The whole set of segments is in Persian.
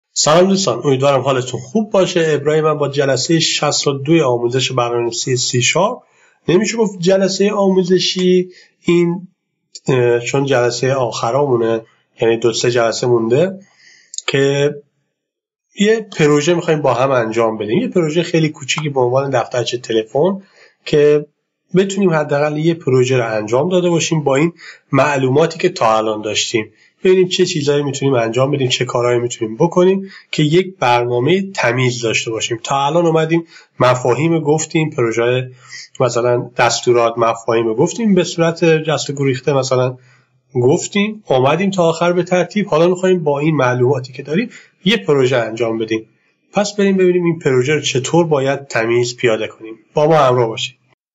سلام دوستان، امیدوارم حالتون خوب باشه. ابراهیم من با جلسه 62 آموزش برنامه‌نویسی سی شارپ. نمیشه گفت جلسه آموزشی این، چون جلسه آخرامونه، یعنی 2-3 جلسه مونده که یه پروژه میخوایم با هم انجام بدیم. یه پروژه خیلی کوچیکی به عنوان دفترچه تلفن که بتونیم حداقل یه پروژه رو انجام داده باشیم با این معلوماتی که تا الان داشتیم. ببینیم چه چیزایی میتونیم انجام بدیم، چه کارهایی میتونیم بکنیم که یک برنامه تمیز داشته باشیم. تا الان اومدیم مفاهیم گفتیم، پروژه مثلا دستورات مفاهیم گفتیم به صورت جست و گریخته مثلا گفتیم، اومدیم تا آخر به ترتیب. حالا میخوایم با این معلوماتی که داریم یه پروژه انجام بدیم. پس بریم ببینیم این پروژه رو چطور باید تمیز پیاده کنیم. با ما همراه باشید.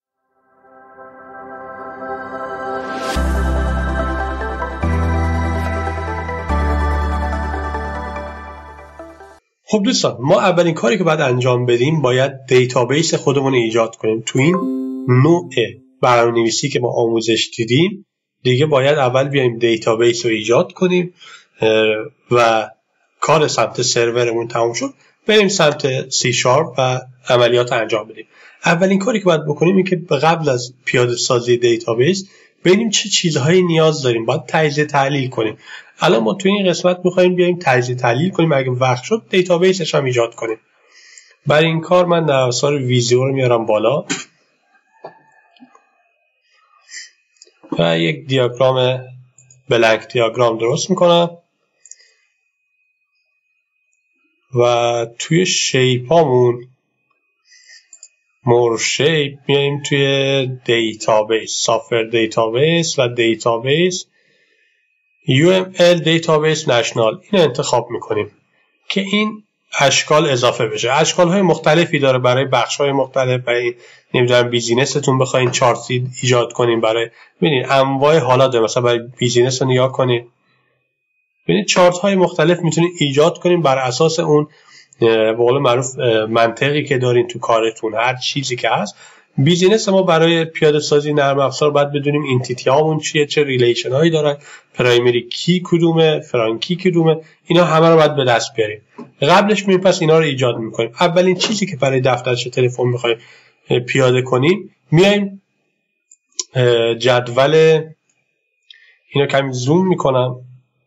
خب دوستان، ما اولین کاری که باید انجام بدیم باید دیتابیس خودمون رو ایجاد کنیم. تو این نوع برنامه‌نویسی که ما آموزش دیدیم دیگه باید اول بیایم دیتابیس رو ایجاد کنیم و کار سمت سرورمون تموم شد بریم سمت سی شارپ و عملیات انجام بدیم. اولین کاری که باید بکنیم این که قبل از پیاده سازی دیتابیس ببینیم چه چیزهایی نیاز داریم، باید تجزیه تحلیل کنیم. الان ما توی این قسمت می‌خوایم بیایم تجزیه تحلیل کنیم، اگه وقت شد دیتابیسش هم ایجاد کنیم. برای این کار من در افزار ویزیو رو میارم بالا و یک دیاگرام بلنک دیاگرام درست میکنم و توی شیپامون مور شیپ میایم توی دیتابیس، سافر دیتابیس و دیتابیس UML دیتابیس نشنال، این انتخاب میکنیم که این اشکال اضافه بشه. اشکال های مختلفی داره برای بخش های مختلف. برای نمیدونم بیزینستون بخواین چارت ایجاد کنین، برای ببینید انواع حالات داره. مثلا برای بیزینس رو نگاه کنید، ببینید چارت های مختلف میتونید ایجاد کنین بر اساس اون به قول معروف منطقی که دارین تو کارتون. هر چیزی که هست بیزینس ما برای پیاده سازی نرم افزار باید بدونیم اینتیتی هامون چیه، چه ریلیشن هایی دارن، پرایمری کی کدومه، فرانکی کدومه، اینا همه رو باید به دست بیاریم. قبلش میریم پس اینا رو ایجاد میکنیم. اولین چیزی که برای دفترچه تلفن میخوایم پیاده کنیم، میایم جدول، اینو کمی زوم میکنم.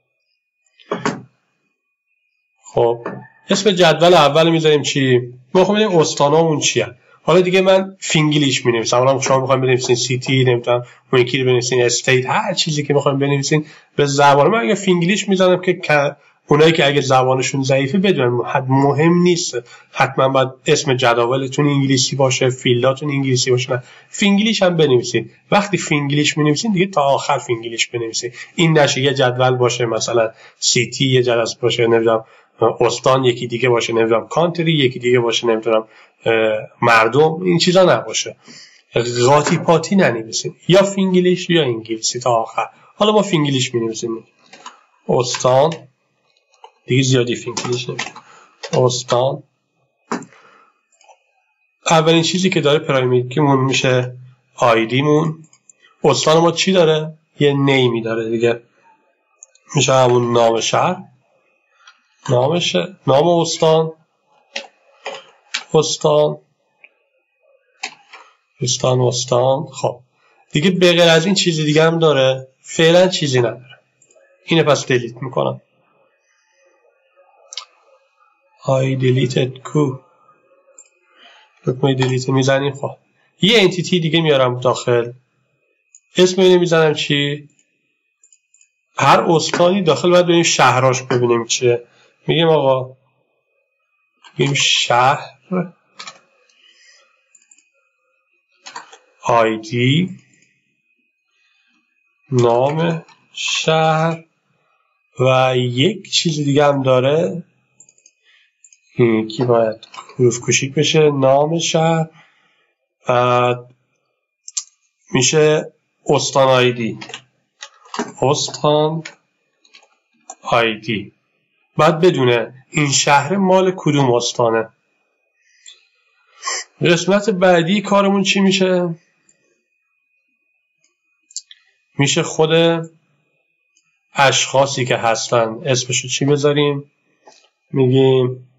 خب اسم جدول اول میذاریم چی؟ ما میخوایم ببینیم استانامون چیه. حالا دیگه من فینگلیش مینویسم. حالا شما میخوایم بنویسین سیتی، نمیدونم اون یکی رو بنویسین استیت، هر چیزی که میخوایم بنویسین به زبان. من اگه فینگلیش میذارم که اونایی که اگه زبانشون ضعیفه بدونن مهم نیست حتما باید اسم جداولتون انگلیسی باشه، فیلداتون انگلیسی باشه. نه، فینگلیش هم بنویسین. وقتی فینگلیش مینویسین دیگه تا آخر فینگلیش بنویسین. این نشه یه جدول باشه مثلا سیتی، یه جدول باشه نمیدونم استان، یکی دیگه باشه نمیدونم کانتری، یکی دیگه باشه نمیدونم مردم. این چیزا نباشه، قاطی پاتی ننویسین، یا فینگلیش یا انگلیسی تا آخر. حالا ما فینگلیش می‌نویسیم. استان دیگه زیادی فینگلیش نمیشه. استان اولین چیزی که داره پرایمریمون میشه آیدیمون. استان ما چی داره؟ یه نیمی داره دیگه، میشه همون نام شهر، نام استان، استان. خب دیگه به غیر از این چیزی دیگه هم داره؟ فعلا چیزی نداره. اینه پس دیلیت میکنم. I deleted کو دکمه دیلیت میزنیم. خب یه انتیتی دیگه میارم داخل، اسم اینو میزنم چی؟ هر استانی داخل باید بریم شهراش ببینیم چیه. میگیم آقا میگیم شهر آیدی، نام شهر و یک چیز دیگه هم داره، این یکی باید حروف کوچیک بشه، نام شهر، بعد میشه استان آیدی، استان آیدی. بعد بدونه این شهر مال کدوم استانه. قسمت بعدی کارمون چی میشه؟ میشه خود اشخاصی که هستن اسمشو چی بذاریم؟ میگیم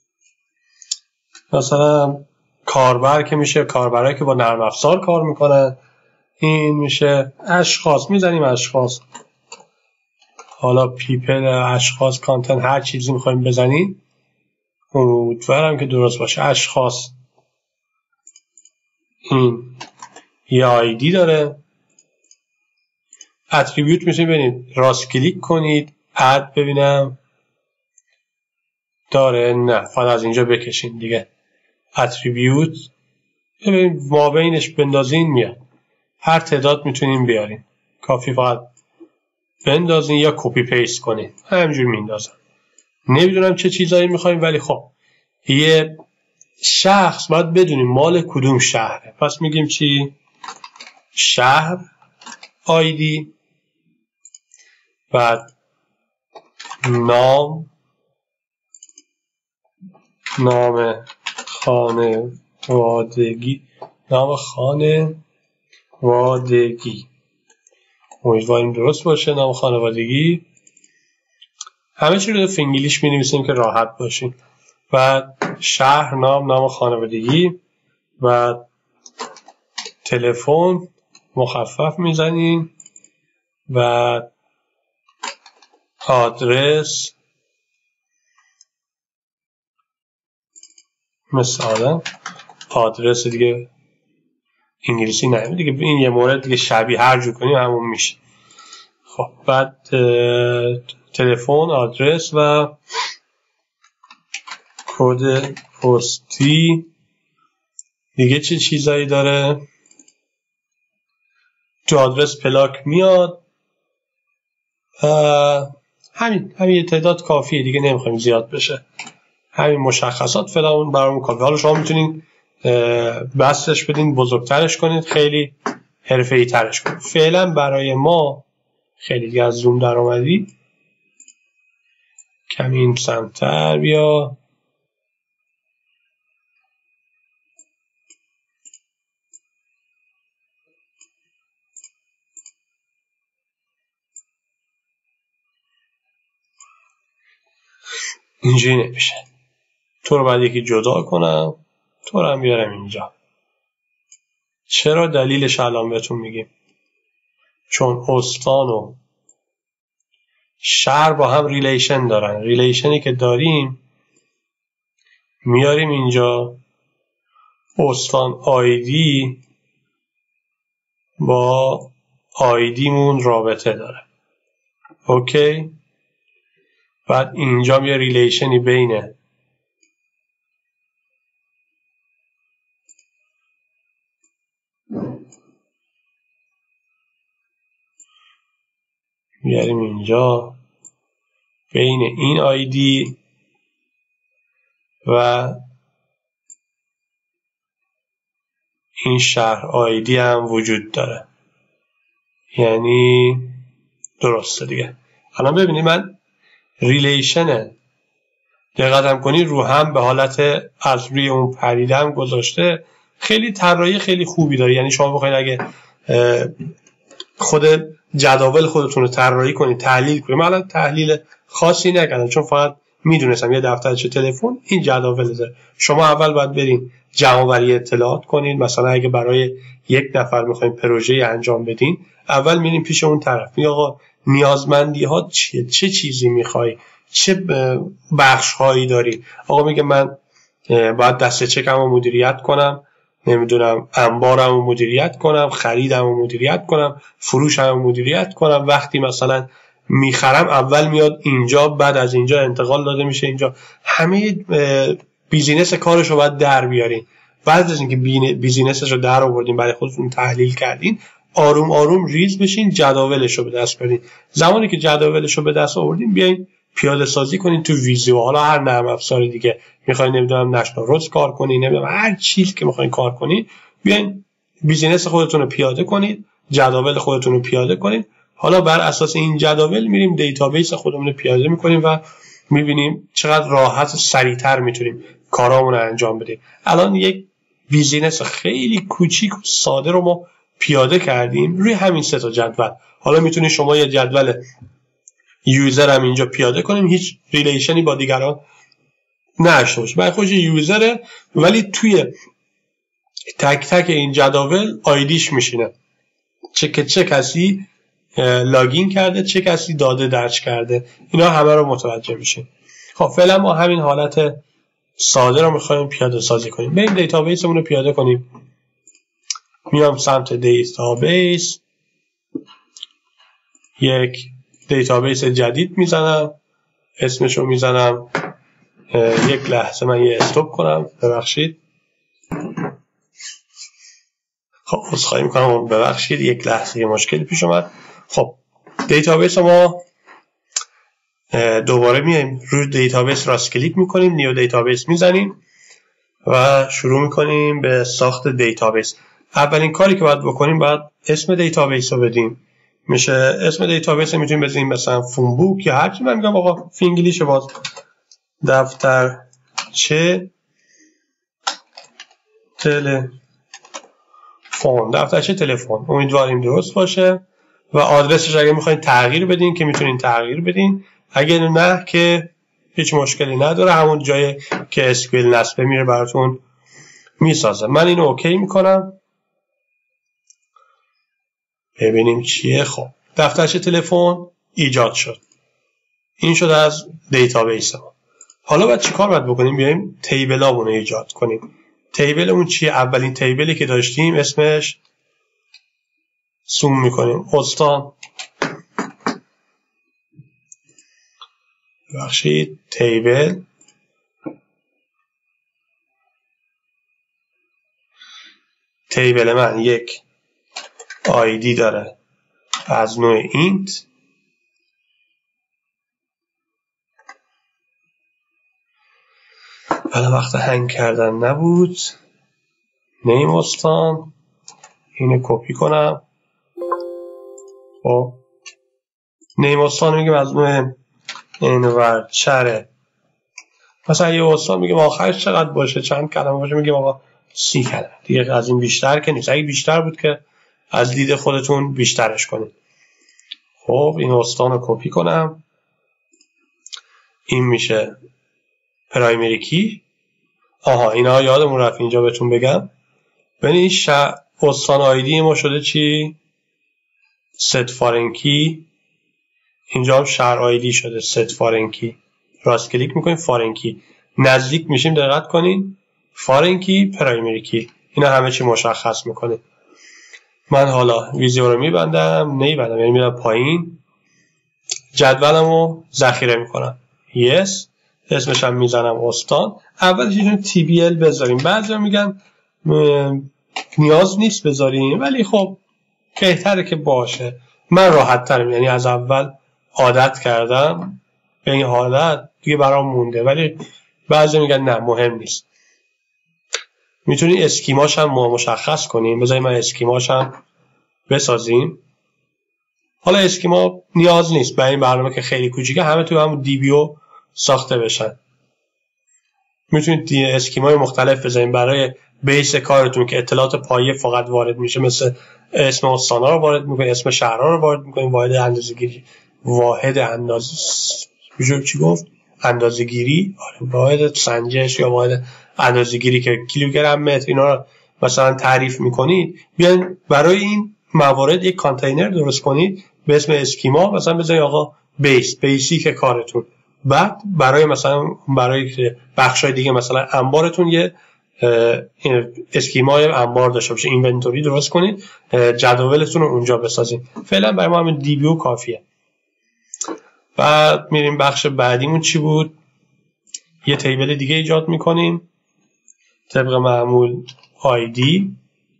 مثلا کاربر که میشه کاربرایی که با نرم افزار کار میکنن، این میشه اشخاص، میزنیم اشخاص، حالا پیپل، اشخاص، کانتنت، هر چیزی میخوایم بزنیم امیدوارم که درست باشه. اشخاص این یه آیدی داره. اتریبیوت میشه ببینید راست کلیک کنید اد ببینم داره، نه فقط از اینجا بکشین دیگه. اتریبیوت ببینید ما بینش بندازین میاد، هر تعداد میتونین بیارین، کافی فقط بندازین یا کپی پیست کنین، همینجور میندازن. نمیدونم چه چیزایی میخوایم ولی خب یه شخص باید بدونیم مال کدوم شهره. پس میگیم چی؟ شهر آیدی، بعد نام خانوادگی، امیدواریم درست باشه. نام خانوادگی همه چی رو تو انگلیش می نویسیم که راحت باشیم. بعد شهر، نام خانوادگی، بعد تلفن مخفف میزنیم، بعد آدرس، مثلا آدرس دیگه انگلیسی نه دیگه، این یه مورد دیگه شبیه هر جور کنیم همون میشه. خب بعد تلفن، آدرس و کد پستی. دیگه چه چیزایی داره؟ تو آدرس پلاک میاد. همین یه تعداد کافیه دیگه، نمیخوایم زیاد بشه. همین مشخصات فعلا برامون کافیه. حالا شما میتونین بستش بدین، بزرگترش کنید، خیلی حرفه‌ای ترش کنید. فعلا برای ما خیلی دیگه از زوم در اومدی، کمی این سمتر بیا. اینجوری نمیشه، تو رو باید یکی جدا کنم، تو رو هم بیارم اینجا. چرا؟ دلیلش الان بهتون میگیم. چون استان و شهر با هم ریلیشن دارن. ریلیشنی که داریم میاریم اینجا، استان آیدی با آیدیمون رابطه داره. اوکی؟ بعد اینجا یه ریلیشنی بینه میاریم اینجا بین این آیدی و این شهر آیدی هم وجود داره. یعنی درسته دیگه. الان ببینید من ریلیشنه دقت کنی رو هم به حالت از روی اون پریدم گذاشته. خیلی طراحی خیلی خوبی داره. یعنی شما بخواید اگه خود جداول خودتون رو طراحی کنید، تحلیل کنید. من الان تحلیل خاصی نکردم چون فقط میدونستم یه دفترچه تلفن این جداول داره. شما اول باید برین جمع‌آوری اطلاعات کنید. مثلا اگه برای یک نفر میخواین پروژه انجام بدین، اول میرین پیش اون طرف، میگه آقا نیازمندی ها چیه؟ چه چیزی میخوای؟ چه بخش هایی داری؟ آقا میگه من باید دسته چکم رو مدیریت کنم، نمیدونم انبارم رو مدیریت کنم، خریدم رو مدیریت کنم، فروشم رو مدیریت کنم. وقتی مثلا میخرم اول میاد اینجا، بعد از اینجا انتقال داده میشه اینجا. همه بیزینس کارش رو باید در بیارین. بعد از اینکه بیزینسش رو در آوردین، برای خودتون تحلیل کردین، آروم آروم ریز بشین، جداولش رو به دست بیارین. زمانی که جداولش رو به دست آوردین، بیاین پیاده سازی کنین تو ویزیو. حالا هر نرم افزار دیگه میخواین، نمیدونم نشنال رودز کار کنین، نمیدونم هر چیزی که میخواین کار کنین، بیاین بیزینس خودتون رو پیاده کنید، جداول خودتون رو پیاده کنید. حالا بر اساس این جداول میریم دیتابیس خودمون رو پیاده میکنیم و میبینیم چقدر راحت و سریعتر میتونیم کارامون رو انجام بدیم. الان یک بیزینس خیلی کوچیک و ساده رو ما پیاده کردیم روی همین سه تا جدول. حالا میتونید شما یه جدول یوزر هم اینجا پیاده کنیم، هیچ ریلیشنی با دیگران نشه باشه، برای خودش یوزره ولی توی تک تک این جداول آیدیش میشینه، چه کسی لاگین کرده، چه کسی داده درج کرده، اینا همه رو متوجه میشیم. خب فعلا ما همین حالت ساده رو میخوایم پیاده سازی کنیم. بریم دیتابیسمون رو پیاده کنیم. میام سمت دیتابیس، یک دیتابیس جدید میزنم، اسمشو میزنم، یک لحظه من یه استاپ کنم، ببخشید. خب عذرخواهی میکنم، ببخشید یک لحظه یه مشکلی پیش اومد. خب دیتابیس ما دوباره میایم روی دیتابیس راست کلیک میکنیم، نیو دیتابیس میزنیم و شروع میکنیم به ساخت دیتابیس. اولین کاری که باید بکنیم باید اسم دیتابیس رو بدیم. میشه اسم دیتابیس میتونیم بزنیم مثلا فونبوک یا هر چی، من میگم آقا فی انگلیش باز دفترچه تلفن، امیدواریم درست باشه. و آدرسش اگه میخواین تغییر بدین که میتونین تغییر بدین، اگه نه که هیچ مشکلی نداره، همون جایی که اسکیل نصبه میره براتون میسازه. من اینو اوکی میکنم، ببینیم چیه. خب دفترچه تلفن ایجاد شد، این شد از دیتابیس ما. حالا باید چیکار باید بکنیم؟ بیایم تیبلامون رو ایجاد کنیم. تیبلمون چیه؟ اولین تیبلی که داشتیم اسمش، زوم میکنیم، استان، ببخشید، تیبل من یک آیدی داره از نوع اینت، حالا وقت هنگ کردن نبود. نیم استان، اینو کپی کنم. خب نیم استان میگیم از نوع انور چره، مثلا یه استان میگیم آخرش چقدر باشه، چند کلمه باشه، میگیم آقا 30 کلمه دیگه، از این بیشتر که نیست. اگه بیشتر بود که از دید خودتون بیشترش کنید. خب این استان رو کپی کنم، این میشه پرایمری کی. آها اینا یادمون رفت اینجا بهتون بگم. ببینید استان آیدی ما شده چی؟ ست فارن کی. اینجا هم شهر آیدی شده ست فارن کی. راست کلیک میکنیم فارن کی، نزدیک میشیم، دقت کنین، فارن کی، پرایمری کی، اینا همه چی مشخص میکنه. من حالا ویدیو رو میبندم، یعنی میرم پایین، جدولمو ذخیره میکنم، yes، اسمش هم میزنم استان. اولش یه تی بی ال بذاریم، بعضیا میگن نیاز نیست بذاریم، ولی خب بهتره که باشه. من راحت ترم، یعنی از اول عادت کردم به این حالت دیگه برام مونده، ولی بعضی میگن نه مهم نیست. میتونی اسکیماش هم مشخص کنیم، بذاریم من اسکیماش هم بسازیم. حالا اسکیما نیاز نیست برای این برنامه که خیلی کوچیکه، همه تو همون دی بی او ساخته بشن. میتونید اسکیمای مختلف بذاریم برای بیس کارتون که اطلاعات پایه فقط وارد میشه، مثل اسم استانا رو وارد میکنید، اسم شهرها رو وارد میکنید، اندازه‌گیری، واحد سنجش یا واحد اندازه‌گیری که کیلوگرم متر، اینا رو مثلا تعریف میکنید. بیاین برای این موارد یک کانتینر درست کنید به اسم اسکیما، مثلا بذارید آقا بیسیک کارتون. بعد برای بخشای دیگه مثلا انبارتون یه اسکیمای انبار داشته باشه، اینونتوری درست کنید، جداولتون رو اونجا بسازید. فعلا برای ما همین دی بی او کافیه. بعد میریم بخش بعدیمون چی بود؟ یه تیبل دیگه ایجاد میکنیم طبق معمول، آیدی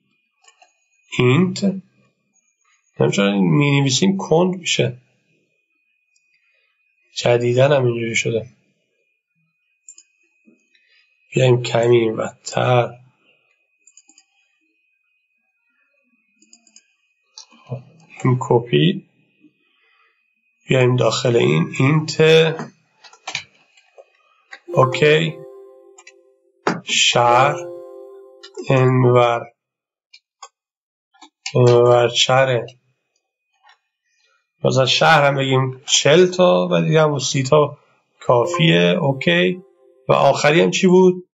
اینت، نمیشه مینویسیم کند میشه، جدیدن هم اینجوری شده. بیایم کمی این وقتر، این کپی، بیایم داخل این اینت، اوکی، شهر انور چره، مثلا شهر هم بگیم 40 تا و دیگه هم 30 تا کافیه، اوکی. و آخری هم چی بود؟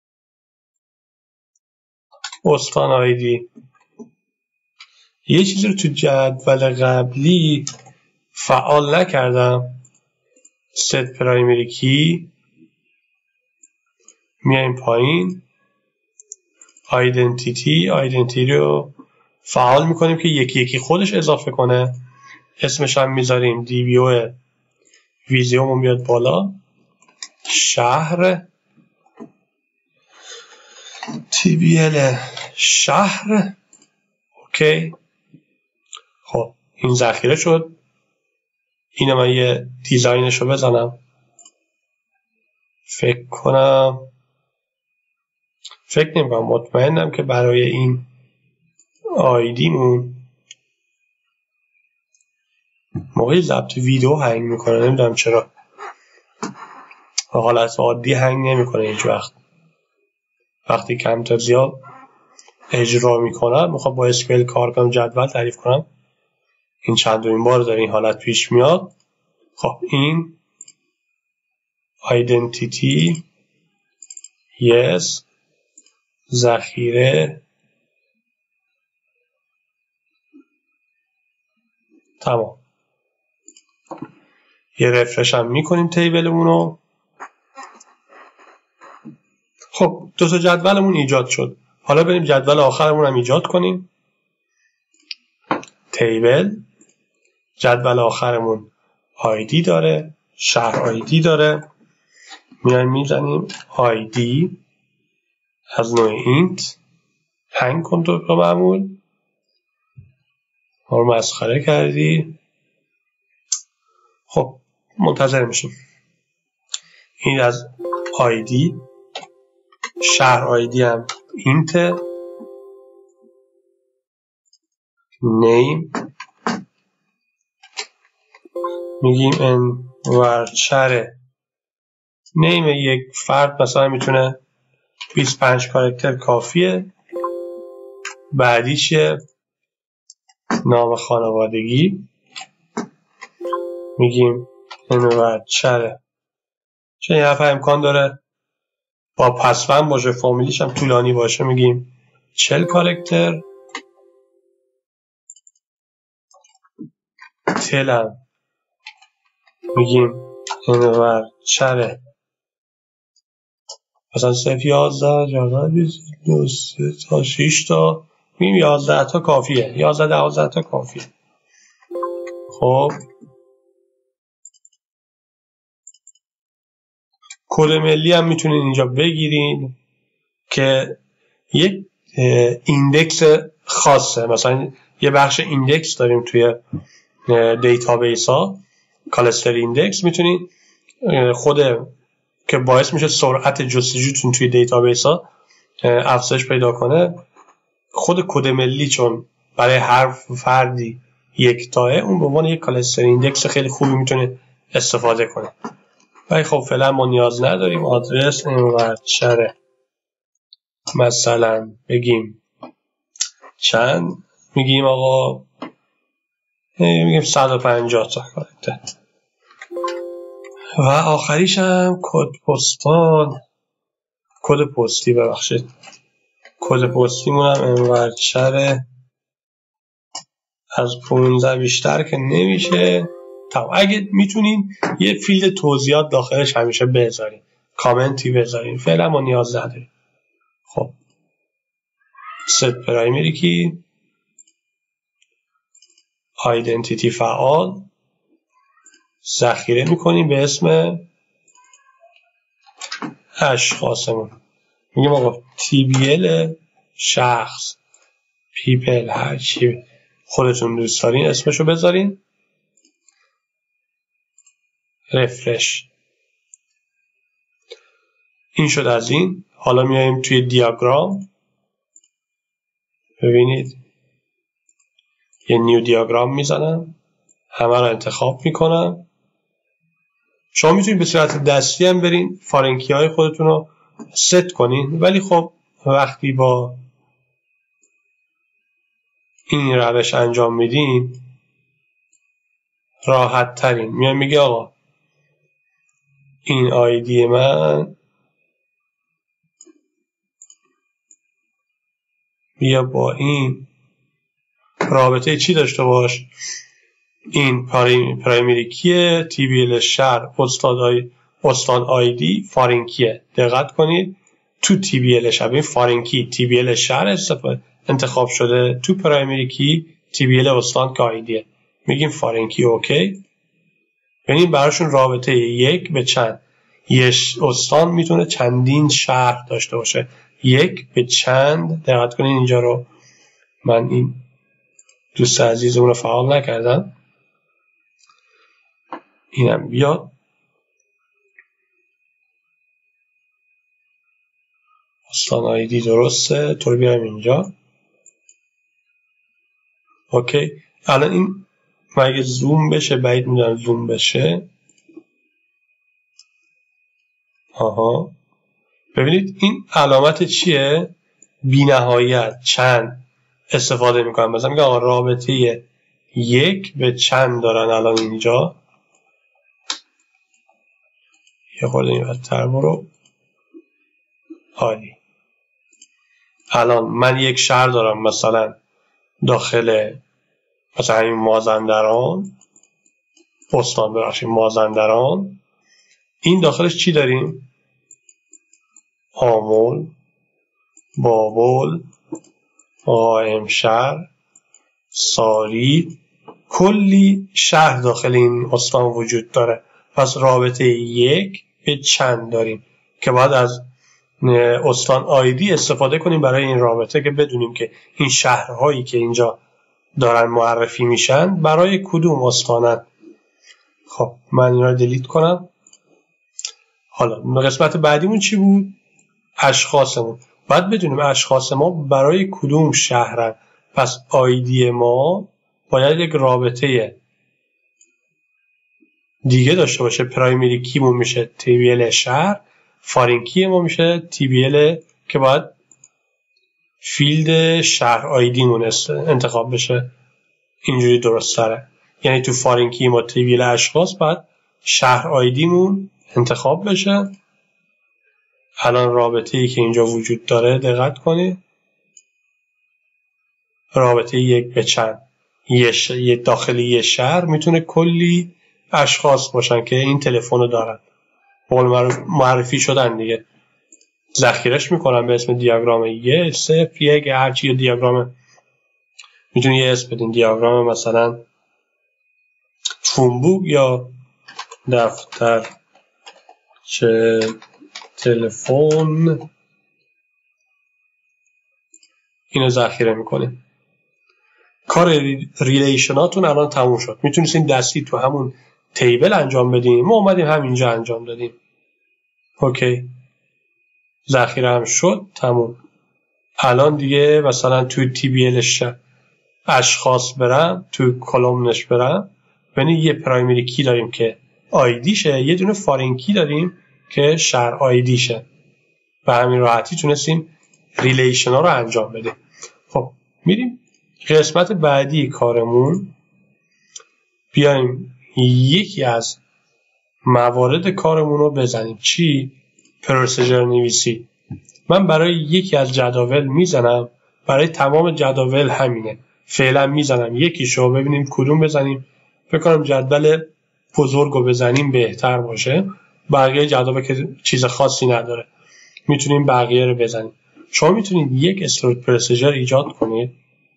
استان آیدی. یه چیزی رو تو جدول قبلی فعال نکردم. set primary key، میایم پایین identity رو فعال میکنیم که یکی یکی خودش اضافه کنه. اسمش هم میذاریم DBO ویزیومون بیاد بالا. شهر TBL شهر. اوکی. خب این ذخیره شد. اینو من یه دیزاینش رو بزنم. فکر نمی‌کنم، مطمئنم که برای این آیدیمون موقع ضبط ویدیو هنگ میکنه. نمیدونم چرا. حالت عادی هنگ نمیکنه هیچ وقت. وقتی کمتر زیاد اجرا میکنم، میخوام با اسکیل کار کنم، جدول تعریف کنم، این چندمین بار داره این حالت پیش میاد. خب این identity yes ذخیره تمام. یه رفرش هم میکنیم تیبلمون رو. خب دو تا جدولمون ایجاد شد. حالا بریم جدول آخرمون هم ایجاد کنیم. تیبل جدول آخرمون آیدی داره، شهر آیدی داره. میایم میزنیم آیدی از نوع اینت، هنگ کن تو معمول. ما رو مسخره کردی. خب منتظر میشیم. این از آیدی، شهر آیدی هم اینت، نیم میگیم انورچر. نیم یک فرد مثلا میتونه 25 کاراکتر کافیه. بعدیش نام خانوادگی میگیم انورچر. چون یه نفر امکان داره با پسوند باشه، فامیلیش هم طولانی باشه، میگیم 40 کاراکتر. تلم میگیم انورچر مثلا 0 11 2 3 تا 6 تا، میگیم 11 تا کافیه، 11 12 تا کافیه. خب کد ملی هم میتونید اینجا بگیرین که یک ایندکس خاصه. مثلا یه بخش ایندکس داریم توی دیتابیس ها، کالستر ایندکس. میتونید خود که باعث میشه سرعت جستجوتون توی دیتابیس ها افزایش پیدا کنه، خود کد ملی چون برای هر فردی یکتاه، اون به عنوان یک کالستر ایندکس خیلی خوبی میتونه استفاده کنه. ولی خب فعلا ما نیاز نداریم. آدرس انورچر مثلا بگیم چند، میگیم آقا میگیم 150 تا کاراکتر. و آخریش هم کد پستال، کد پستی، ببخشید کد پستیمون هم انورچر از 15 بیشتر که نمیشه. طب اگه میتونین یه فیلد توضیحات داخلش همیشه بذارین، کامنتی بذارین. فعلا ما نیاز نداریم. خب set primary key، identity فعال، ذخیره میکنیم به اسم اشخاصمون. میگیم آقا TBL شخص، people، هر چی خودتون دوست دارین اسمشو بذارین. رفرش. این شد از این. حالا میایم توی دیاگرام. ببینید یه نیو دیاگرام میزنم، همه رو انتخاب میکنم. شما میتونید به صورت دستی هم برین فارنکی های خودتون رو ست کنین، ولی خب وقتی با این روش انجام میدین راحت ترین. میگه آقا این آیدی من بیا با این رابطه چی داشته باش؟ این پرایمری کیه، TBL شهر استان آیدی فارین کیه. دقت کنید تو TBL شهر این فارین کی TBL شهر انتخاب شده، تو پرایمری کی TBL استان که آیدیه. میگیم فارین کی اوکی. ببینید براشون رابطه یک به چند. یک استان میتونه چندین شهر داشته باشه. یک به چند. دقت کنید اینجا رو من این دوست عزیزمون رو فعال نکردم. اینم بیاد. استان آیدی درسته. تو رو بیارم اینجا. اوکی. الان این مگه زوم بشه؟ بعید میدونم زوم بشه. آها. ببینید این علامت چیه؟ بی نهایت چند استفاده میکنم. مثلا میگم رابطه یک به چند دارن الان اینجا. یه خورده این بدتر برو. عالی. الان من یک شهر دارم مثلا داخل مثلا این مازندران، استان ببخشید مازندران. این داخلش چی داریم؟ آمل، بابل، قائمشهر، ساری، کلی شهر داخل این استان وجود داره. پس رابطه یک به چند داریم که باید از استان آیدی استفاده کنیم برای این رابطه که بدونیم که این شهرهایی که اینجا دارن معرفی میشن برای کدوم استانن. خب من اینا رو دیلیت کنم. حالا قسمت بعدیمون چی بود؟ اشخاصمون. باید بدونیم اشخاص ما برای کدوم شهرن. پس آیدی ما باید یک رابطه دیگه داشته باشه. پرایمری کیمون میشه TBL شهر، فارین کی ما میشه TBL که باید فیلد شهر آیدیمون انتخاب بشه. اینجوری درست تره. یعنی تو فارین کی ما TBL اشخاص باید شهر آیدیمون انتخاب بشه. الان رابطه ای که اینجا وجود داره دقت کنید. رابطه یک به چند. یه داخلی یه شهر میتونه کلی اشخاص باشن که این تلفن رو دارن. معرفی شدن دیگه. ذخیرش میکنن به اسم دیاگرام 1 0 1 هرچی یه دیاگرام میتونی یه اسم بدین. دیاگرام مثلا فونبوک یا دفتر چه تلفن. اینو ذخیره میکنیم. کار ریلیشناتون الان تموم شد. میتونید دستی تو همون تیبل انجام بدیم. ما اومدیم همینجا انجام دادیم. اوکی. ذخیره هم شد. تموم. الان دیگه مثلا تو TBL اشخاص برم، تو کلمنش برم، ببینید یه پرایمری کی داریم که آیدیشه، یه دونه فارین کی داریم که شهر آیدیشه. به همین راحتی تونستیم ریلیشن ها رو انجام بدیم. خب میریم قسمت بعدی کارمون. بیایم یکی از موارد کارمون رو بزنیم. چی؟ پروسیجر نویسی. من برای یکی از جداول میزنم، برای تمام جداول همینه. فعلا میزنم یکیشو ببینیم کدوم بزنیم. فکر کنم جدول بزرگ رو بزنیم بهتر باشه. بقیه جداول که چیز خاصی نداره میتونیم بقیه رو بزنیم. شما میتونید یک استوریج پروسیجر ایجاد کنید.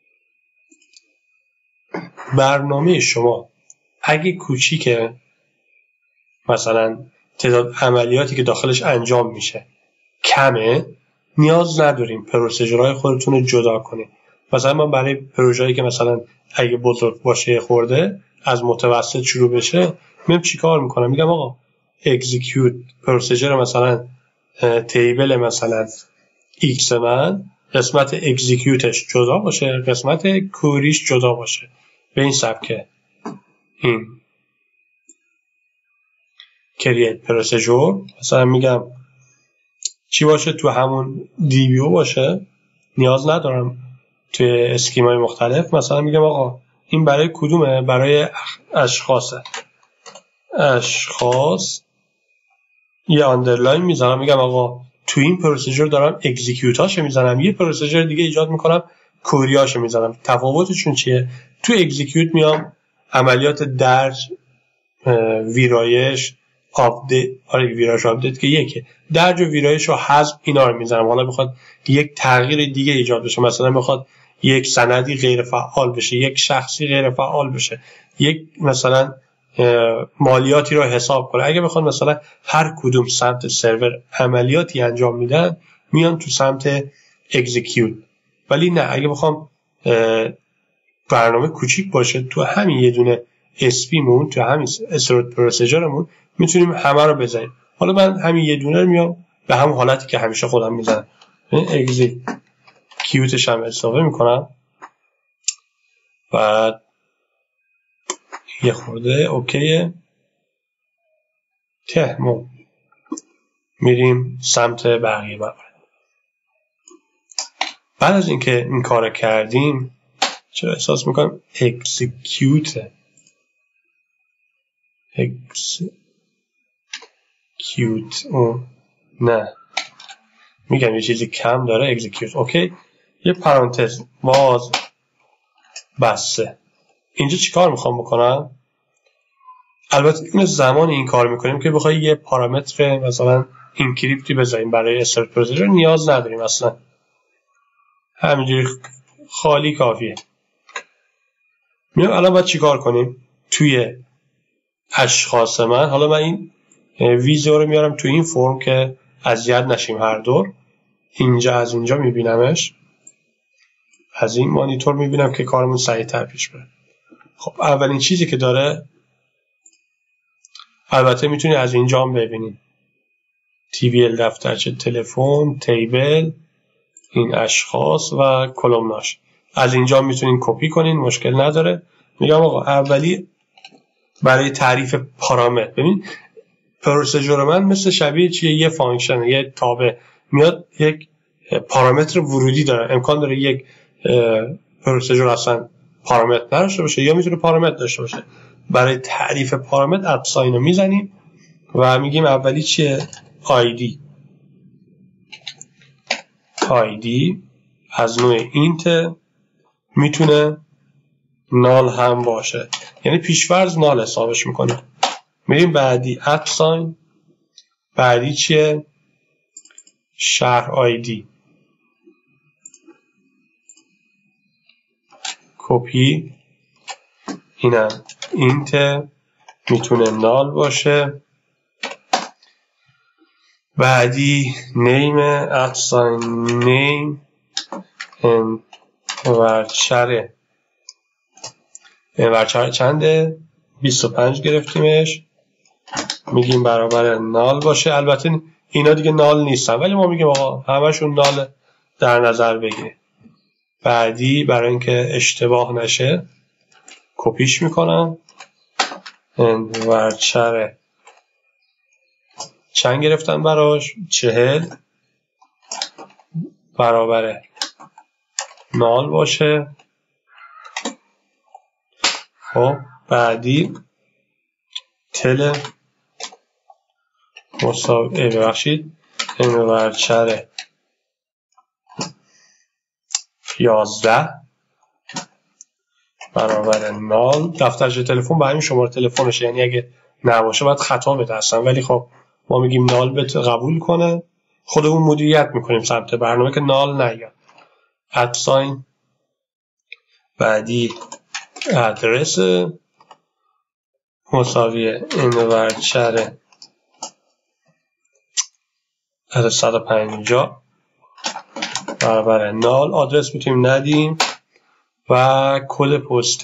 برنامه شما اگه کوچیکه، مثلا تعداد عملیاتی که داخلش انجام میشه کمه، نیاز نداریم پروسیجرهای خودتون رو جدا کنید. مثلا من برای پروژه‌ای که مثلا اگه بزرگ باشه خورده از متوسط شروع بشه، من چیکار میکنم؟ میگم آقا اکزیکیوت پروسیجر مثلا تیبل مثلا ایکس من قسمت اکزیکیوتش جدا باشه، قسمت کوریش جدا باشه. به این سبکه این کریت پروسیجر مثلا میگم چی باشه تو همون دیبیو باشه، نیاز ندارم توی اسکیمای مختلف. مثلا میگم آقا این برای کدومه؟ برای اشخاصه. اشخاص یه آندرلاین میذارم، میگم آقا تو این پروسیجر دارم اکزیکیوتاشو میزنم، یه پروسیجر دیگه ایجاد میکنم کوریاشو میزنم. تفاوتشون چیه؟ تو اکزیکیوت میام عملیات درج، ویرایش، آپدیت، ویرایش آپدیت که یکه، درج و ویرایش و حذف اینا رو میزنم. حالا بخواد یک تغییر دیگه ایجاد بشه، مثلا بخواد یک سندی غیر فعال بشه، یک شخصی غیر فعال بشه، یک مثلا مالیاتی رو حساب کنه، اگه بخواد مثلا هر کدوم سمت سرور عملیاتی انجام میدن میان تو سمت اکزیکیوت. ولی نه، اگه بخوام برنامه کوچیک باشه تو همین یه دونه اسپی مون، تو همین استورد پروسیجرمون میتونیم همه رو بزنیم. حالا من همین یه دونه رو میام به همون حالتی که همیشه خودم میزنم، اکزیکیوتش هم اضافه میکنم. بعد یه خورده اوکیه، تهمون میریم سمت بقیه موارد. بعد از اینکه این کار کردیم چرا احساس میکنم اکزیکیوت نه میگم یه چیزی کم داره، اکزیکیوت. اوکی، یه پرانتز باز بسته. اینجا چی کار میخوام بکنم؟ البته این زمان این کار میکنیم که بخوای یه پارامتر مثلا اینکریپتی بذاریم برای استورد پروسیجر، نیاز نداریم اصلا، همینجوری خالی کافیه. میام الان باید چی کار کنیم؟ توی اشخاص من، حالا من این ویزیو رو میارم تو این فرم که اذیت نشیم هر دور. اینجا از اینجا میبینمش، از این مانیتور میبینم که کارمون سریع‌تر پیش بره. خب اولین چیزی که داره، البته میتونی از اینجا هم ببینید، TVL دفترچه تلفن، تیبل، این اشخاص و کلمناش، از اینجا میتونین کپی کنین، مشکل نداره. میگم آقا اولی برای تعریف پارامتر، ببین پروسیجر من مثل شبیه چیه، یه فانکشن، یه تابع میاد، یک پارامتر ورودی داره. امکان داره یک پروسیجر اصلا پارامتر نداشته باشه یا میتونه پارامتر داشته باشه. برای تعریف پارامتر @ساین رو میزنیم و میگیم اولی چیه، آیدی از نوع اینت، میتونه نال هم باشه، یعنی پیشفرض نال حسابش میکنه. میریم بعدی @ساین، بعدی چیه، شهر آیدی، کپی، اینم اینت، میتونه نال باشه. بعدی نیم @نیم ورچره، ورچره چنده، 25 گرفتیمش، میگیم برابر نال باشه. البته اینا دیگه نال نیستن ولی ما میگیم آقا همشون نال در نظر بگیریم. بعدی برای اینکه اشتباه نشه کپیش میکنم، ورچره چند گرفتن براش، 40 برابر نال باشه. خب بعدی تل مساوی، ببخشید، ورچره 11 برابر نال. دفترچه تلفن با همین شماره تلفنشه، یعنی اگه نباشه باید خطا بده اصلا، ولی خب ما میگیم نال قبول کنه، خودمون مدیریت میکنیم سمت برنامه که نال نیاد. @ساین، بعدی ادرس مساوی ورچره 150 برابر نال. آدرس میتونیم ندیم و کد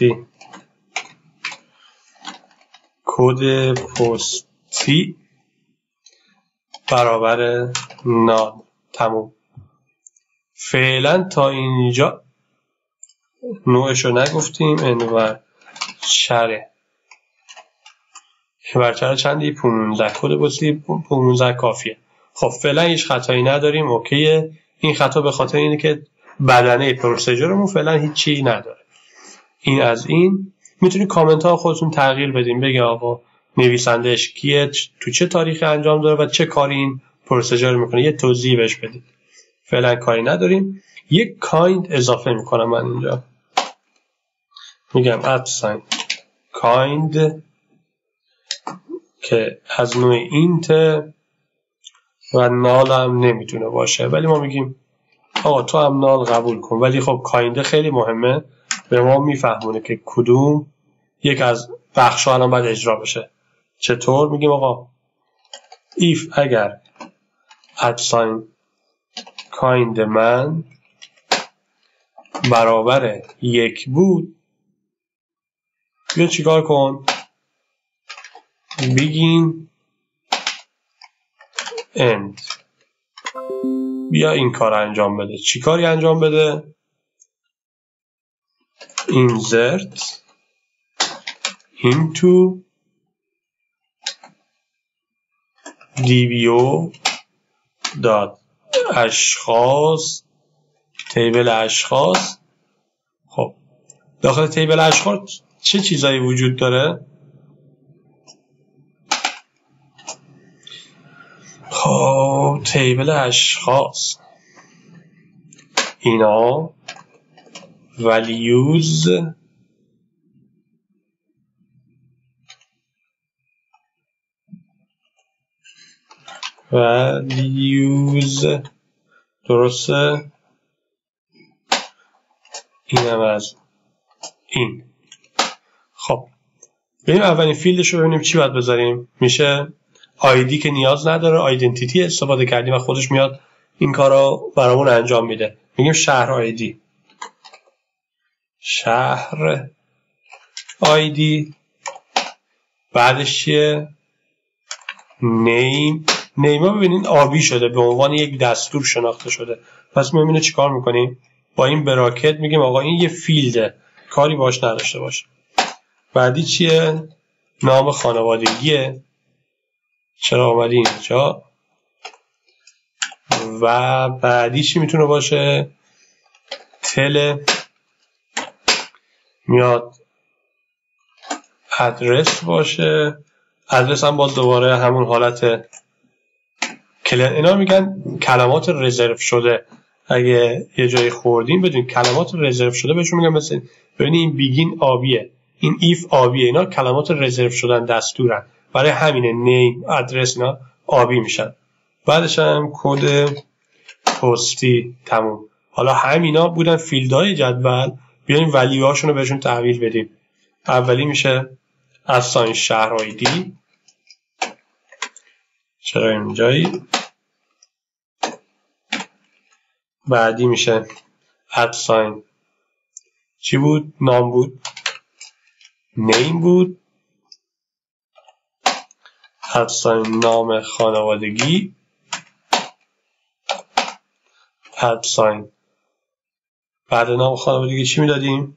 پستی برابر نال. تموم. فعلا تا اینجا نوعشو نگفتیم، ورچره چندی، 15، کد پستی 15 کافیه. خب فعلا هیچ خطایی نداریم، اوکیه. این خطا به خاطر اینه که بدنه پروسیجرمون فعلا هیچی نداره. این از این. میتونید کامنت ها خودتون تغییر بدین، بگید آقا نویسندهش کیه، تو چه تاریخی انجام داره و چه کاری این پروسیجر میکنه، یه توضیح بهش بدید. فعلا کاری نداریم. یک کایند اضافه میکنم من اینجا، میگم ادساین کایند که از نوع اینت و نال هم نمیتونه باشه، ولی ما میگیم آقا تو هم نال قبول کن. ولی خب کاینده خیلی مهمه، به ما میفهمونه که کدوم یک از بخش‌ها الان باید اجرا بشه. چطور؟ میگیم آقا if اگر ادساین کایند من برابر 1 بود، بیا چیکار کن؟ begin end. بیا این کار انجام بده. چی کاری انجام بده؟ insert into dbo dot اشخاص تیبل اشخاص. خب داخل تیبل اشخاص چه چیزایی وجود داره؟ خب تیبل اشخاص اینا values درسته؟ اینم از این. خب بریم اولین فیلدش رو ببینیم چی باید بذاریم. میشه آیدی که نیاز نداره، آیدنتیتی استفاده کردیم و خودش میاد این کار رو برامون انجام میده. میگیم شهر آیدی، شهر آیدی. بعدش چیه؟ نیم. نیما ببینین آبی شده، به عنوان یک دستور شناخته شده. پس میبینه چی کار میکنیم؟ با این براکت میگیم آقا این یه فیلده، کاری باش نداشته باش. بعدی چیه؟ نام خانوادگیه. چرا آمدی اینجا؟ و بعدی چی میتونه باشه؟ میاد ادرس باشه. ادرس هم باز دوباره همون حالت اینا میگن کلمات رزرو شده. اگه یه جایی خوردیم بدون کلمات رزرو شده بهشون میگن مثلا ببینید این بیگین آبیه، این ایف آبیه، اینا کلمات رزرو شدن دستورن، برای همینه نیم ادرس اینا آبی میشن. بعدش هم کد پستی تموم. حالا همینا بودن فیلدهای جدول، بیایم ولیوهاشون رو بهشون تحویل بدیم. اولی میشه ادساین شهر آیدی. چرا اینجایی؟ بعدی میشه ادساین چی بود؟ نام بود، نیم بود. ادساین نام خانوادگی، ادساین بعد نام خانوادگی چی میدادیم؟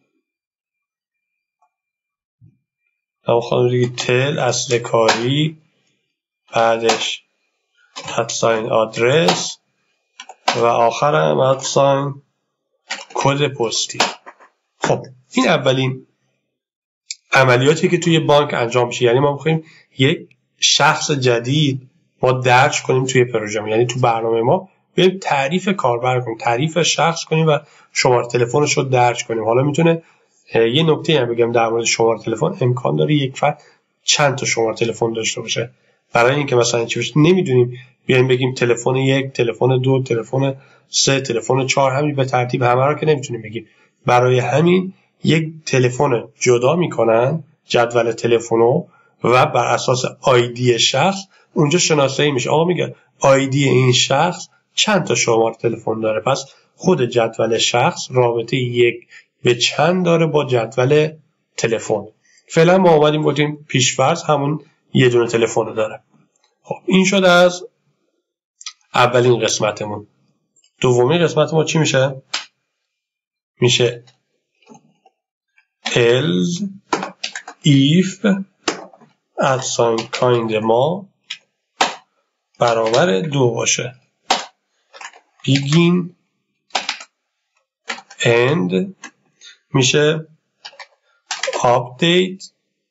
نام خانوادگی تل اصل کاری، بعدش ادساین آدرس و آخرم ادساین کد پستی. خب این اولین عملیاتی که توی بانک انجام میشه. یعنی ما میخوایم یک شخص جدید ما درج کنیم توی پروژه، یعنی تو برنامه ما بریم تعریف کاربر کنیم، تعریف شخص کنیم و شماره تلفنش رو درج کنیم. حالا میتونه یه نکته هم بگم در مورد شماره تلفن، امکان داره یک فرد چند تا شماره تلفن داشته باشه. برای اینکه مثلا چی بشه نمیدونیم بیایم بگیم تلفن 1، تلفن 2، تلفن 3، تلفن 4، همین به ترتیب همه رو که نمیتونیم بگیم. برای همین یک تلفن جدا میکنن جدول تلفنو و بر اساس آیدی شخص اونجا شناسایی میشه. آقا میگه آیدی این شخص چند تا شماره تلفن داره، پس خود جدول شخص رابطه 1 به چند داره با جدول تلفن. فعلا ما اومدیم گفتیم پیش‌فرض همون یه دونه تلفن داره. خب این شد از اولین قسمتمون. دومین قسمت ما چی میشه؟ میشه else if ادساین کایند ما برابر 2 باشه. begin end میشه update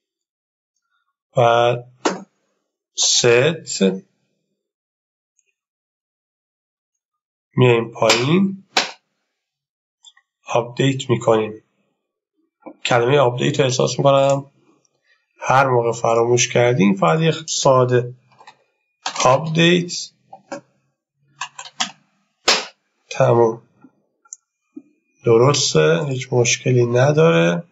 و set میایم پایین آپدیت میکنیم. کلمه آپدیت رو احساس میکنم هر موقع فراموش کردیم فقط یه ساده آپدیت تموم. درسته، هیچ مشکلی نداره.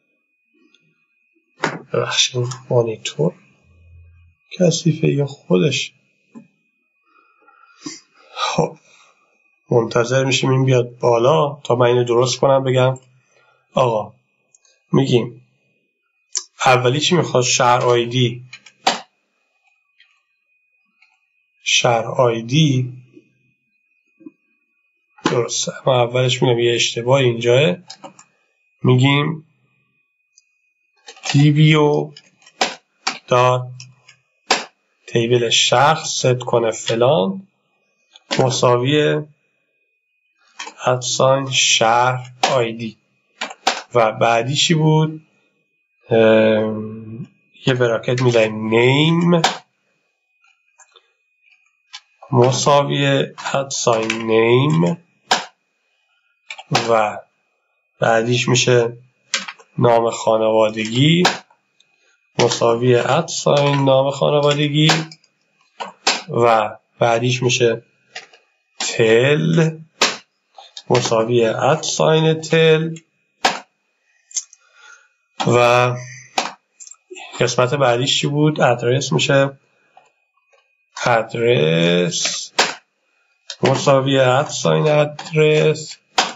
ببخشید مانیتور کثیفه یا خودش. خب منتظر میشیم این بیاد بالا تا من اینو درست کنم. بگم آقا میگیم اولی چی میخواد؟ شهر آیدی درسته. ما اولش میگم یه اشتباه اینجاه، میگیم dbo دات تیبل شخص ست کنه فلان مساوی ادساین شهر آیدی و بعدی چی بود؟ یه براکت میدهیم نیم مساوی ادساین نیم و بعدیش میشه نام خانوادگی مساوی ادساین نام خانوادگی و بعدیش میشه تل مساوی ادساین تل و قسمت بعدیش چی بود؟ ادرس میشه ادرس مساوی ادساین ادرس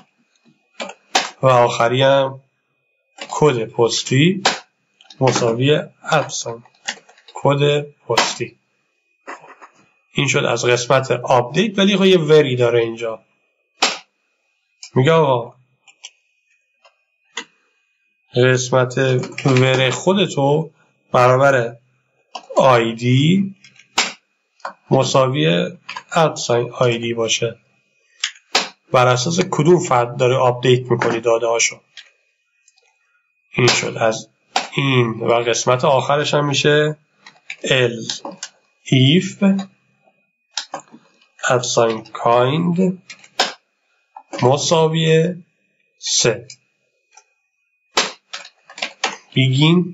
و آخری هم کد پستی مساوی ادساین کد پستی. این شد از قسمت آپدیت. ولی خب یه وری داره اینجا، میگه آقا قسمت ور خودتو برابر آیدی مساوی ادساین آیدی باشه. بر اساس کدوم فرد داره آپدیت میکنی داده هاشو. این شد از این و قسمت آخرش هم میشه if ادساین kind مساوی 3 begin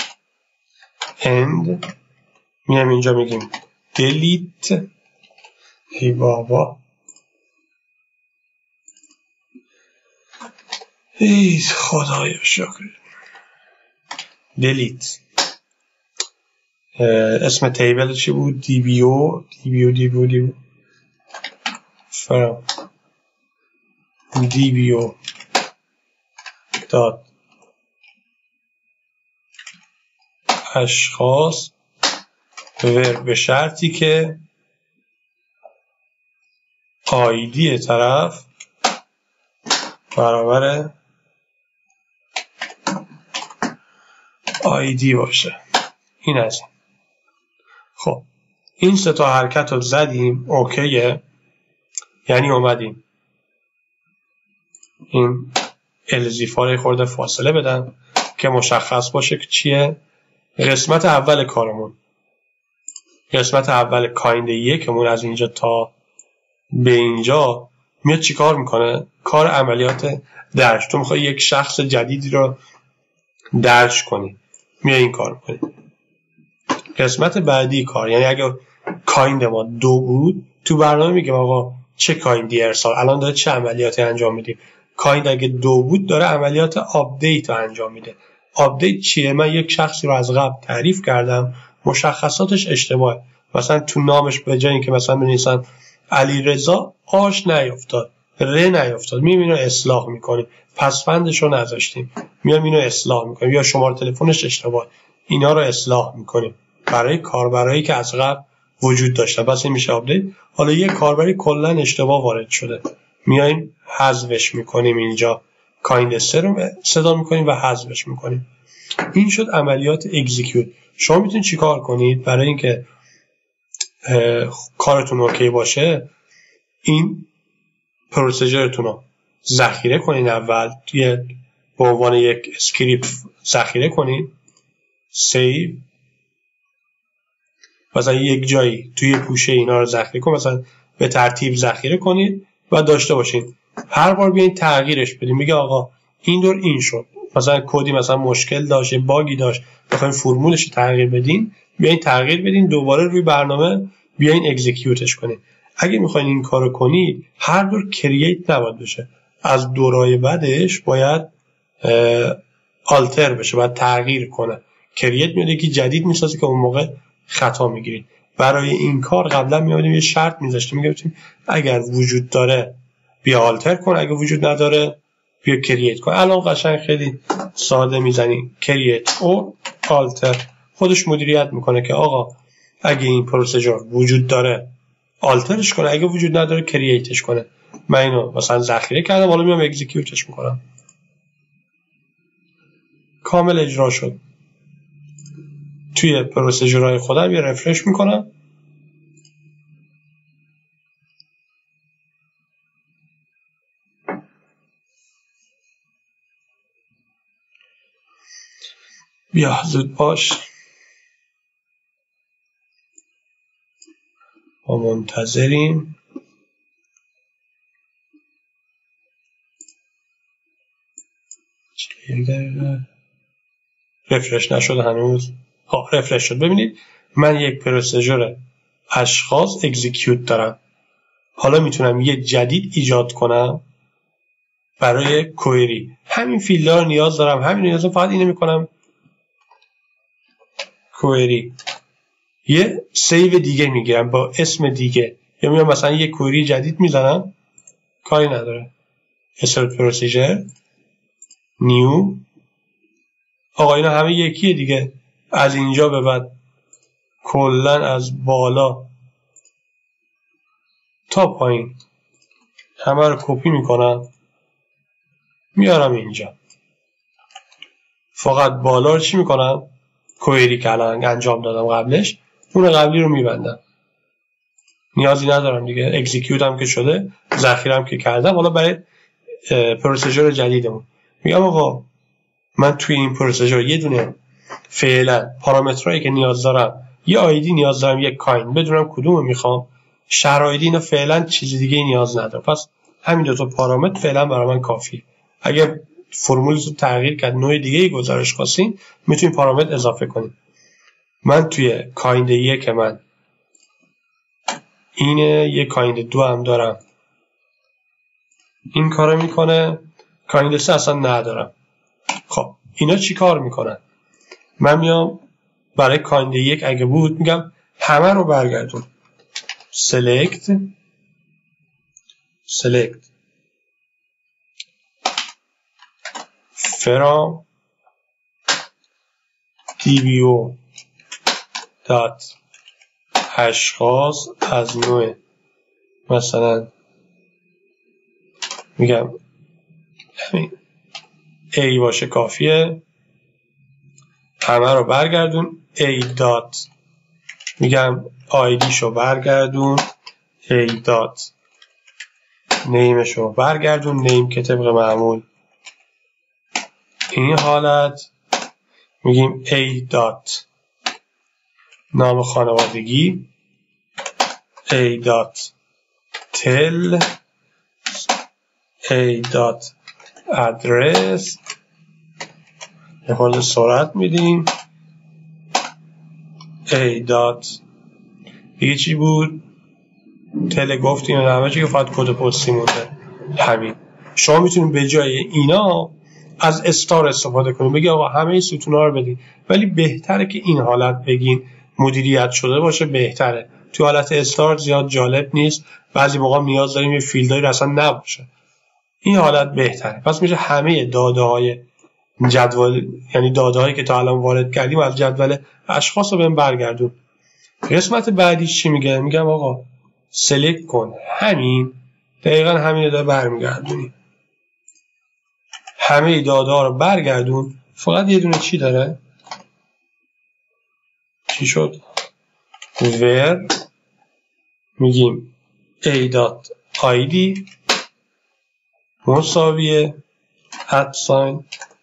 end. میام اینجا میگیم delete. ای بابا ای خدایا شکر. delete اسم تیبل چی بود؟ dbo فرام dbo دات اشخاص ور به شرطی که آیدی طرف برابر آیدی باشه. این از این. خب این سه تا حرکت رو زدیم اوکیه، یعنی اومدیم این الزیفا رو خورده فاصله بدم که مشخص باشه که چیه. قسمت اول کارمون، قسمت اول کایند یکمون از اینجا تا به اینجا میاد چی کار میکنه؟ کار عملیات درج. تو میخوای یک شخص جدیدی رو درج کنی، میای این کار میکنی. قسمت بعدی کار، یعنی اگر کایند ما 2 بود تو برنامه میگم آقا چه کایندی ارسال، الان داره چه عملیاتی انجام میدیم. کایند اگه 2 بود داره عملیات آپدیت رو انجام میده. آپدیت چیه؟ من یک شخصی رو از قبل تعریف کردم، مشخصاتش اشتباهه. مثلا تو نامش به جای اینکه مثلا بنویسم علی رضا آش نیافتاد، ر نیافتاد، میام اینو اصلاح میکنیم. پسفندش رو نذاشتیم، میام اینو اصلاح میکنیم. یا شماره تلفنش اشتباه، اینا رو اصلاح میکنیم برای کاربرایی که از قبل وجود داشته. پس این میشه آپدیت. حالا یه کاربری کلا اشتباه وارد شده، میایم حذفش میکنیم. اینجا کایند 3 رو صدا میکنیم و حذفش میکنیم. این شد عملیات اکزیکیوت. شما میتونید چیکار کنید برای اینکه کارتون اوکی باشه؟ این پروسیجرتون رو ذخیره کنین. اول به عنوان یک اسکریپت ذخیره کنین، سیو، مثلا یک جایی توی پوشه اینا رو ذخیره کنید، مثلا به ترتیب ذخیره کنید. و داشته باشین. هر بار بیاین تغییرش بدین، میگه آقا این دور این شد، مثلا کدی مثلا مشکل داشت، باگی داشت، بخواید فرمولش رو تغییر بدین، بیاین تغییر بدین، دوباره روی برنامه بیاین اکزیکیوتش کنین. اگه میخواین این کارو کنید هر دور کرییت نباید بشه، از دورای بعدش باید آلتر بشه، باید تغییر کنه. کرییت میاد یکی جدید میسازه که اون موقع خطا میگیرید. برای این کار قبلا میادیم یه شرط میذاشتیم، میگفتیم اگر وجود داره بیا آلتر کن، اگه وجود نداره بیا کرییت کن. الان قشنگ خیلی ساده میزنی کرییت او آلتر، خودش مدیریت میکنه که آقا اگه این پروسیجر وجود داره آلترش کنه، اگه وجود نداره کرییتش کنه. من اینو مثلا ذخیره کردم، حالا میام اکزیکیوتش میکنم. کامل اجرا شد. توی پروسیجرهای خودم یه رفرش میکنم. بیا زود باش، ما منتظریم. رفرش نشده هنوز. رفرش شد. ببینید من یک پروسیجر اشخاص اکزیکیوت دارم. حالا میتونم یه جدید ایجاد کنم برای کوئری. همین فیلدها رو نیاز دارم، همین نیاز دارم، فقط اینو میکنم کوئری. یه سیو دیگه میگیرم با اسم دیگه، یا میام مثلا یه کوئری جدید میزنم، کاری نداره. insert procedure نیو. آقا اینا همه یکیه دیگه. از اینجا به بعد کلا از بالا تا پایین همه رو کپی میکنم میارم اینجا. فقط بالا رو چی میکنم؟ کوئری که الان انجام دادم قبلش، اون قبلی رو میبندم. نیازی ندارم دیگه. اکزیکیوت هم که شده، ذخیره هم که کردم. حالا برای پروسیجر جدیدمون میگم آقا من توی این پروسیجر یه دونه فعلا پارامترایی که نیاز دارم، یه آیدی نیاز دارم، یه کاین، بدونم کدومو میخوام. شرایطی اینا فعلا چیزی دیگه نیاز ندارم، پس همین دو تا پارامتر فعلا برای من کافیه. اگر فرمولتون تغییر کرد، نوع دیگه ای گزارش خواستین، میتونین پارامتر اضافه کنین. من توی کایند 1 من اینه، یه کایند 2 هم دارم این کارو میکنه، کایند 3 اصلا ندارم. خب اینا چی کار میکنن؟ من میام برای کایند 1 اگه بود میگم همه رو برگردون. select from dbo dot اشخاص از نوع مثلا میگم A باشه کافیه، همه رو برگردون. A dot میگم ID شو برگردون، A dot name شو برگردون، name که طبق معمول این حالت میگیم A dot نام خانوادگی، A dot tell، A dot address، یه خورده سرعت میدیم، A dot دیگه چی بود؟ تل گفتیم و همه چی که فقط کد پستی مونده. همین. شما میتونید به جای اینا از استار استفاده کنید، بگید آقا همه ستونا رو بدین، ولی بهتره که این حالت بگین، مدیریت شده باشه بهتره. تو حالت استار زیاد جالب نیست، بعضی موقع نیاز داریم یه فیلدایی اصلا نباشه. این حالت بهتره. پس میشه همه داده های جدول، یعنی داده هایی که تا الان وارد کردیم از جدول اشخاص رو بهم برگردون. قسمت بعدی چی میگه؟ میگم آقا سلکت کن همین، دقیقا همین رو برمیگردونی، همه داده ها رو برگردون. فقط یه دونه چی داره؟ چی شد؟ where میگیم a.id مساویه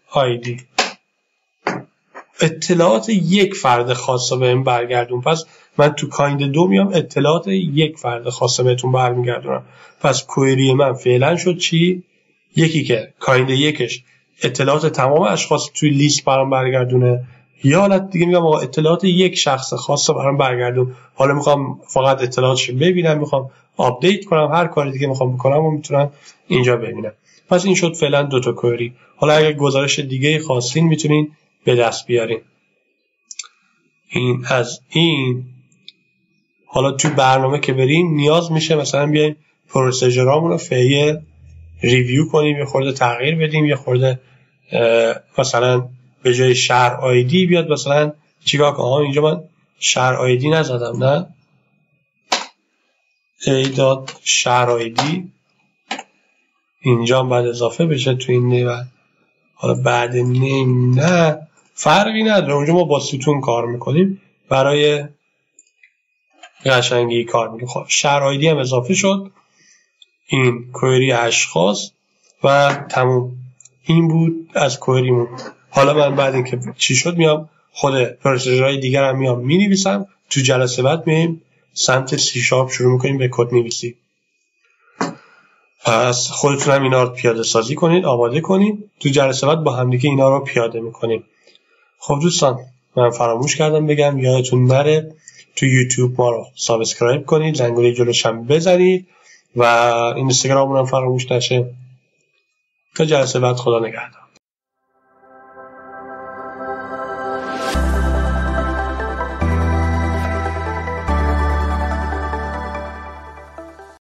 @id. اطلاعات یک فرد خاص رو بهم برگردون. پس من تو کایند 2 میام اطلاعات یک فرد خاصه بهتون برمیگردونم. پس کوئری من فعلا شد چی؟ یکی که کایند 1ش اطلاعات تمام اشخاص توی لیست برام برگردونه، یا حالت دیگه میگم آقا اطلاعات یک شخص خاص برام برگردون، حالا میخوام فقط اطلاعاتش ببینم، میخوام آپدیت کنم، هر کاری دیگه میخوام بکنم و میتونم اینجا ببینم. پس این شد فعلا 2 تا کوئری. حالا اگه گزارش دیگه خواستین میتونین به دست بیارین. این از این. حالا تو برنامه که بریم نیاز میشه مثلا بیایم پروسیجرامون رو فعلی ریویو کنیم، یه خورده تغییر بدیم، یه خورده مثلا به جای شهر آیدی بیاد مثلا چیکار کنم. اینجا من شهر آیدی نزدم، نه ایداد شهر آیدی اینجا هم بعد اضافه بشه تو این نیو. حالا بعد نیم نه فرقی نداره، اونجا ما با ستون کار میکنیم، برای قشنگی کار میکنیم. خب شهر آیدی هم اضافه شد، این کوئری اشخاص و تموم. این بود از کوئریمون. حالا من بعد اینکه چی شد میام خود پروسیجرهای دیگر هم میام مینویسم. تو جلسه بعد میایم سمت سی شارپ شروع میکنیم به کد نویسی. پس خودتون هم اینا رو پیاده سازی کنید، آماده کنید. تو جلسه بعد با همدیگه اینا رو پیاده میکنیم. خب دوستان من فراموش کردم بگم، یادتون نره تو یوتیوب ما رو سابسکرایب کنید، زنگوله جلوش هم بزنید و اینستاگراممون هم فراموش نشه. تا جلسه بعد، خدا نگهدار.